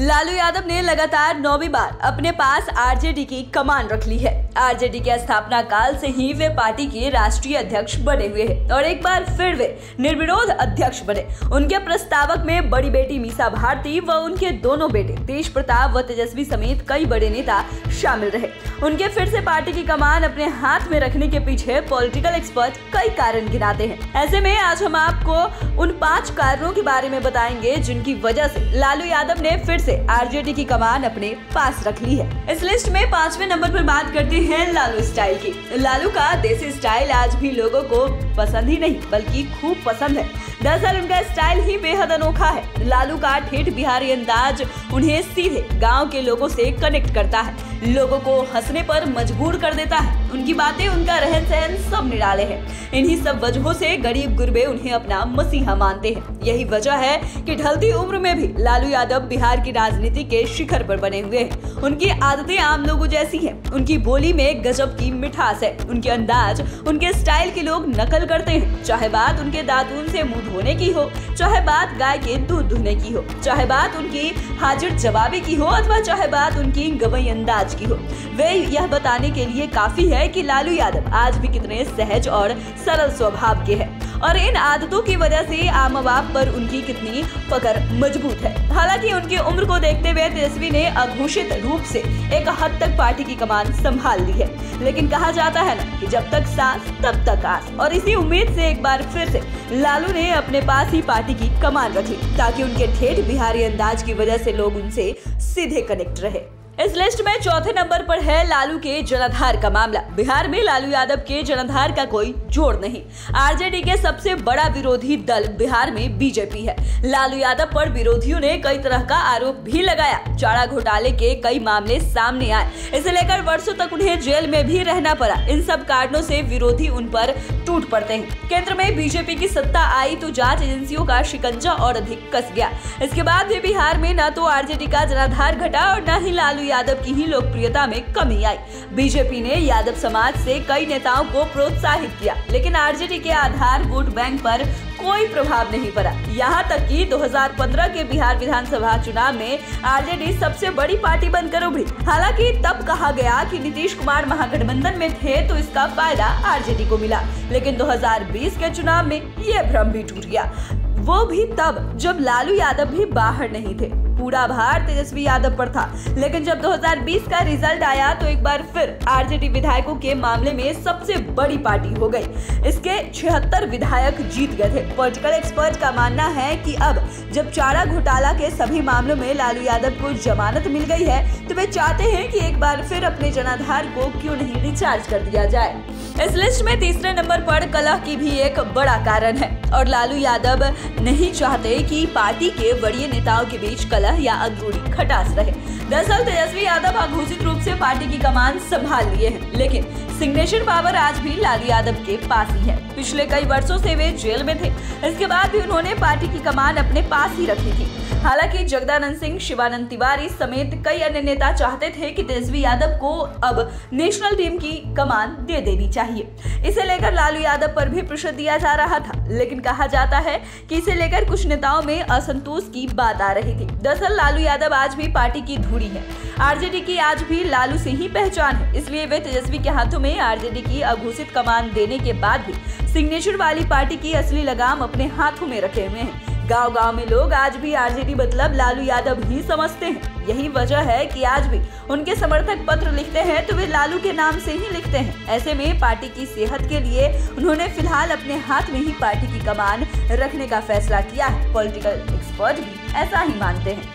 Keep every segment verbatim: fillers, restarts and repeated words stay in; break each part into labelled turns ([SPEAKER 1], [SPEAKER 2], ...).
[SPEAKER 1] लालू यादव ने लगातार नौवीं बार अपने पास आरजेडी की कमान रख ली है। आरजेडी के स्थापना काल से ही वे पार्टी के राष्ट्रीय अध्यक्ष बने हुए हैं और एक बार फिर वे निर्विरोध अध्यक्ष बने। उनके प्रस्तावक में बड़ी बेटी मीसा भारती व उनके दोनों बेटे तेज प्रताप व तेजस्वी समेत कई बड़े नेता शामिल रहे। उनके फिर से पार्टी की कमान अपने हाथ में रखने के पीछे पॉलिटिकल एक्सपर्ट कई कारण गिनाते हैं। ऐसे में आज हम आपको उन पांच कारणों के बारे में बताएंगे जिनकी वजह से लालू यादव ने फिर से आरजेडी की कमान अपने पास रख ली है। इस लिस्ट में पांचवें नंबर पर बात करते हैं लालू स्टाइल की। लालू का देसी स्टाइल आज भी लोगों को पसंद ही नहीं बल्कि खूब पसंद है। दरअसल उनका स्टाइल ही बेहद अनोखा है। लालू का ठेठ बिहारी अंदाज उन्हें सीधे गांव के लोगों से कनेक्ट करता है, लोगों को हंसने पर मजबूर कर देता है। उनकी बातें, उनका रहन सहन सब निराले हैं। इन्हीं सब वजहों से गरीब गुरबे उन्हें अपना मसीहा मानते हैं। यही वजह है कि ढलती उम्र में भी लालू यादव बिहार की राजनीति के शिखर पर बने हुए हैं। उनकी आदतें आम लोगों जैसी हैं। उनकी बोली में गजब की मिठास है। उनके अंदाज, उनके स्टाइल के लोग नकल करते हैं। चाहे बात उनके दातून से मुंह धोने की हो, चाहे बात गाय के दूध दुहने की हो, चाहे बात उनकी हाजिर जवाबी की हो अथवा चाहे बात उनकी गवई अंदाज की हो, वे यह बताने के लिए काफी है कि लालू यादव आज भी कितने सहज और सरल स्वभाव के हैं और इन आदतों की वजह से आम आवाम पर उनकी कितनी पकड़ मजबूत है। हालांकि उनकी उम्र को देखते हुए तेजस्वी ने अघोषित रूप से एक हद तक पार्टी की कमान संभाल ली है, लेकिन कहा जाता है ना कि जब तक सांस तब तक आस, और इसी उम्मीद से एक बार फिर से लालू ने अपने पास ही पार्टी की कमान रखी ताकि उनके ठेठ बिहारी अंदाज की वजह से लोग उनसे सीधे कनेक्ट रहे। इस लिस्ट में चौथे नंबर पर है लालू के जनाधार का मामला। बिहार में लालू यादव के जनाधार का कोई जोड़ नहीं। आरजेडी के सबसे बड़ा विरोधी दल बिहार में बीजेपी है। लालू यादव पर विरोधियों ने कई तरह का आरोप भी लगाया। चारा घोटाले के कई मामले सामने आए, इसे लेकर वर्षों तक उन्हें जेल में भी रहना पड़ा। इन सब कारणों से विरोधी उन पर टूट पड़ते हैं। केंद्र में बीजेपी की सत्ता आई तो जांच एजेंसियों का शिकंजा और अधिक कस गया। इसके बाद भी बिहार में न तो आरजेडी का जनाधार घटा और न ही लालू यादव की ही लोकप्रियता में कमी आई। बीजेपी ने यादव समाज से कई नेताओं को प्रोत्साहित किया, लेकिन आरजेडी के आधार वोट बैंक पर कोई प्रभाव नहीं पड़ा। यहाँ तक कि दो हज़ार पंद्रह के बिहार विधानसभा चुनाव में आरजेडी सबसे बड़ी पार्टी बनकर उभरी। हालांकि तब कहा गया कि नीतीश कुमार महागठबंधन में थे तो इसका फायदा आरजेडी को मिला, लेकिन दो हज़ार बीस के चुनाव में ये भ्रम भी टूट गया। वो भी तब जब लालू यादव भी बाहर नहीं थे। पूरा भार तेजस्वी यादव पर था, लेकिन जब दो हज़ार बीस का रिजल्ट आया तो एक बार फिर आरजेडी विधायकों के मामले में सबसे बड़ी पार्टी हो गई। इसके छिहत्तर विधायक जीत गए थे। पॉलिटिकल एक्सपर्ट का मानना है कि अब जब चारा घोटाला के सभी मामलों में लालू यादव को जमानत मिल गई है तो वे चाहते हैं कि एक बार फिर अपने जनाधार को क्यों नहीं रिचार्ज कर दिया जाए। इस लिस्ट में तीसरे नंबर पर कलह की भी एक बड़ा कारण है और लालू यादव नहीं चाहते कि पार्टी के बड़े नेताओं के बीच कलह या अंदरूनी खटास रहे। दरअसल तेजस्वी यादव अघोषित रूप से पार्टी की कमान संभाल लिए हैं, लेकिन सिग्नेचर पावर आज भी लालू यादव के पास ही है। पिछले कई वर्षों से वे जेल में थे, इसके बाद भी उन्होंने पार्टी की कमान अपने पास ही रखी थी। हालांकि जगदानंद सिंह, शिवानंद तिवारी समेत कई अन्य नेता चाहते थे कि तेजस्वी यादव को अब नेशनल टीम की कमान दे देनी चाहिए। इसे लेकर लालू यादव पर भी प्रेशर दिया जा रहा था, लेकिन कहा जाता है कि इसे लेकर कुछ नेताओं में असंतोष की बात आ रही थी। दरअसल लालू यादव आज भी पार्टी की धुरी है। आरजेडी की आज भी लालू से ही पहचान है, इसलिए वे तेजस्वी के हाथों में आरजेडी की अघोषित कमान देने के बाद भी सिग्नेचर वाली पार्टी की असली लगाम अपने हाथों में रखे हुए हैं। गांव गांव में लोग आज भी आरजेडी मतलब लालू यादव ही समझते हैं। यही वजह है कि आज भी उनके समर्थक पत्र लिखते हैं तो वे लालू के नाम से ही लिखते हैं। ऐसे में पार्टी की सेहत के लिए उन्होंने फिलहाल अपने हाथ में ही पार्टी की कमान रखने का फैसला किया है। पॉलिटिकल एक्सपर्ट भी ऐसा ही मानते हैं।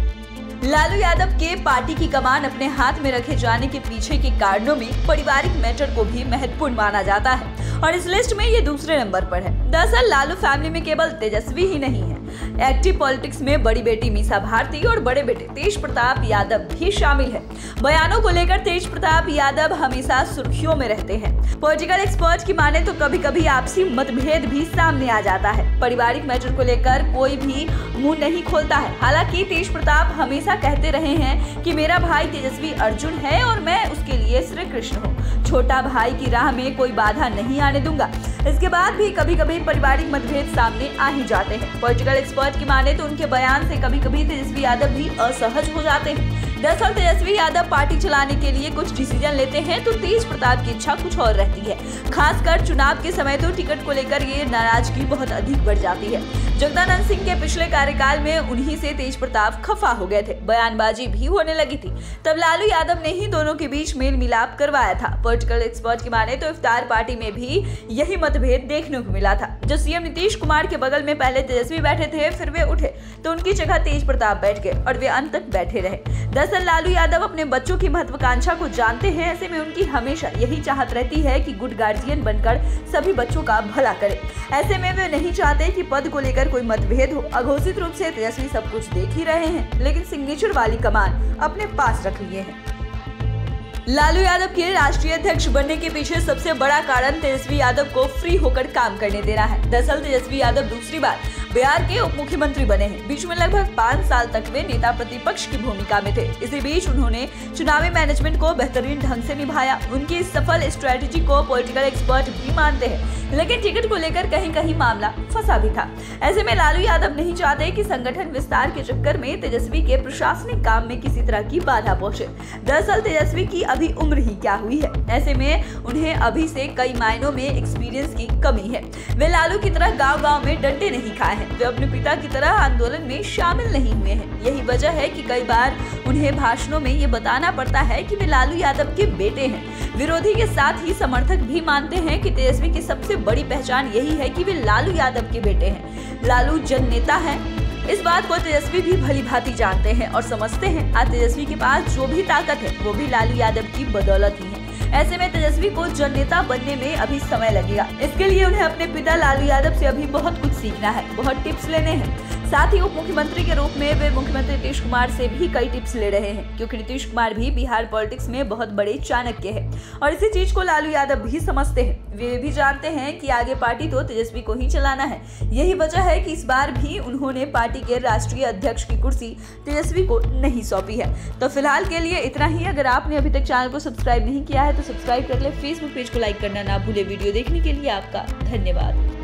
[SPEAKER 1] लालू यादव के पार्टी की कमान अपने हाथ में रखे जाने के पीछे के कारणों में पारिवारिक मैटर को भी महत्वपूर्ण माना जाता है और इस लिस्ट में ये दूसरे नंबर पर है। दरअसल लालू फैमिली में केवल तेजस्वी ही नहीं है, एक्टिव पॉलिटिक्स में बड़ी बेटी मीसा भारती और बड़े बेटे तेज प्रताप यादव भी शामिल है। बयानों को लेकर तेज प्रताप यादव हमेशा सुर्खियों में रहते हैं। पॉलिटिकल एक्सपर्ट की माने तो कभी कभी आपसी मतभेद भी सामने आ जाता है। पारिवारिक मैटर को लेकर कोई भी मुंह नहीं खोलता है। हालांकि तेज प्रताप हमेशा कहते रहे हैं कि मेरा भाई तेजस्वी अर्जुन है और मैं उसके लिए श्री कृष्ण हूँ। छोटा भाई की राह में कोई बाधा नहीं आने दूंगा। इसके बाद भी कभी कभी पारिवारिक मतभेद सामने आ ही जाते हैं। पॉलिटिकल एक्सपर्ट की माने तो उनके बयान से कभी कभी तेजस्वी यादव भी असहज हो जाते हैं। दरअसल तेजस्वी यादव पार्टी चलाने के लिए कुछ डिसीजन लेते हैं तो तेज प्रताप की इच्छा कुछ और रहती है। खासकर चुनाव के समय तो टिकट को लेकर ये नाराजगी बहुत अधिक बढ़ जाती है। जगदानंद सिंह के पिछले कार्यकाल में उन्हीं से तेज प्रताप खफा हो गए थे, बयानबाजी भी होने लगी थी। तब लालू यादव ने ही दोनों के बीच मेल मिलाप करवाया था। पॉलिटिकल एक्सपर्ट की माने तो इफ्तार पार्टी में भी यही मतभेद देखने को मिला था। जो सीएम नीतीश कुमार के बगल में पहले तेजस्वी बैठे थे, फिर वे उठे तो उनकी जगह तेज प्रताप बैठ गए और वे अंत तक बैठे रहे। दरअसल लालू यादव अपने बच्चों की महत्वाकांक्षा को जानते हैं। ऐसे में उनकी हमेशा यही चाहत रहती है कि गुड गार्जियन बनकर सभी बच्चों का भला करे। ऐसे में वे नहीं चाहते कि पद को लेकर कोई मतभेद हो। अघोषित रूप से तेजस्वी सब कुछ देख ही रहे हैं, लेकिन सिग्नेचर वाली कमान अपने पास रख लिए हैं। लालू यादव के राष्ट्रीय अध्यक्ष बनने के पीछे सबसे बड़ा कारण तेजस्वी यादव को फ्री होकर काम करने देना है। दरअसल तेजस्वी यादव दूसरी बार बिहार के उप मुख्यमंत्री बने हैं। बीच में लगभग पाँच साल तक वे नेता प्रतिपक्ष की भूमिका में थे। इसी बीच उन्होंने चुनावी मैनेजमेंट को बेहतरीन ढंग से निभाया। उनकी इस सफल स्ट्रेटेजी को पॉलिटिकल एक्सपर्ट भी मानते हैं, लेकिन टिकट को लेकर कहीं कहीं मामला फंसा भी था। ऐसे में लालू यादव नहीं चाहते कि संगठन विस्तार के चक्कर में तेजस्वी के प्रशासनिक काम में किसी तरह की बाधा पहुंचे। दरअसल तेजस्वी की अभी उम्र ही क्या हुई है, ऐसे में उन्हें अभी से कई मायनों में एक्सपीरियंस की कमी है। वे लालू की तरह गांव गांव में डंडे नहीं खाए हैं, वे अपने पिता की तरह आंदोलन में शामिल नहीं हुए हैं। यही वजह है कि कई बार उन्हें भाषणों में ये बताना पड़ता है कि वे लालू यादव के बेटे हैं। विरोधी के साथ ही समर्थक भी मानते हैं कि तेजस्वी की सबसे बड़ी पहचान यही है कि वे लालू यादव के बेटे हैं। लालू जन नेता है, इस बात को तेजस्वी भी भली भांति जानते हैं और समझते हैं। आज तेजस्वी के पास जो भी ताकत है वो भी लालू यादव की बदौलत ही है। ऐसे में तेजस्वी को जन नेता बनने में अभी समय लगेगा। इसके लिए उन्हें अपने पिता लालू यादव से अभी बहुत कुछ सीखना है, बहुत टिप्स लेने हैं। साथ ही उप मुख्यमंत्री के रूप में वे मुख्यमंत्री नीतीश कुमार से भी कई टिप्स ले रहे हैं, क्योंकि नीतीश कुमार भी बिहार पॉलिटिक्स में बहुत बड़े चाणक्य हैं और इसी चीज को लालू यादव भी समझते हैं। वे भी जानते हैं कि आगे पार्टी तो तेजस्वी को ही चलाना है। यही वजह है कि इस बार भी उन्होंने पार्टी के राष्ट्रीय अध्यक्ष की कुर्सी तेजस्वी को नहीं सौंपी है। तो फिलहाल के लिए इतना ही। अगर आपने अभी तक चैनल को सब्सक्राइब नहीं किया है तो सब्सक्राइब कर ले। फेसबुक पेज को लाइक करना ना भूले। वीडियो देखने के लिए आपका धन्यवाद।